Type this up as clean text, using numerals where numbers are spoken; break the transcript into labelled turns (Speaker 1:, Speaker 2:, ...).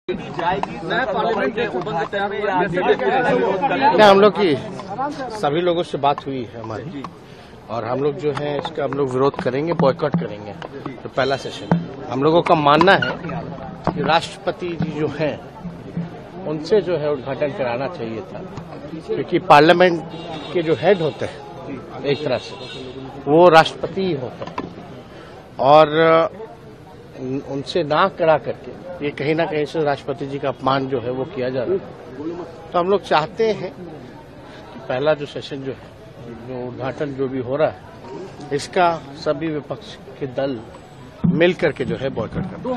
Speaker 1: हम लोग की सभी लोगों से बात हुई है हमारी, और हम लोग जो है इसका हम लोग विरोध करेंगे, बॉयकॉट करेंगे। तो पहला सेशन है, हम लोगों का मानना है कि राष्ट्रपति जी जो हैं उनसे जो है उद्घाटन कराना चाहिए था, क्योंकि पार्लियामेंट के जो हेड होते हैं एक तरह से वो राष्ट्रपति ही होते हैं, और उनसे ना करा करके ये कहीं ना कहीं से राष्ट्रपति जी का अपमान जो है वो किया जा रहा है। तो हम लोग चाहते हैं कि पहला जो सेशन जो है, जो उद्घाटन जो भी हो रहा है, इसका सभी विपक्ष के दल मिल करके जो है बॉयकॉट करना।